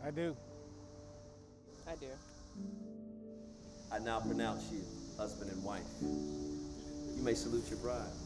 I do. I do. I now pronounce you husband and wife. You may salute your bride.